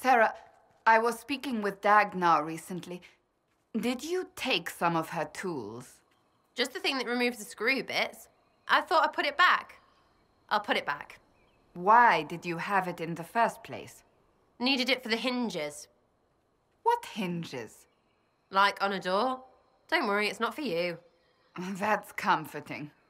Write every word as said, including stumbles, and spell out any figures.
Sera, I was speaking with Dagna recently. Did you take some of her tools? Just the thing that removes the screw bits. I thought I'd put it back. I'll put it back. Why did you have it in the first place? Needed it for the hinges. What hinges? Like on a door. Don't worry, it's not for you. That's comforting.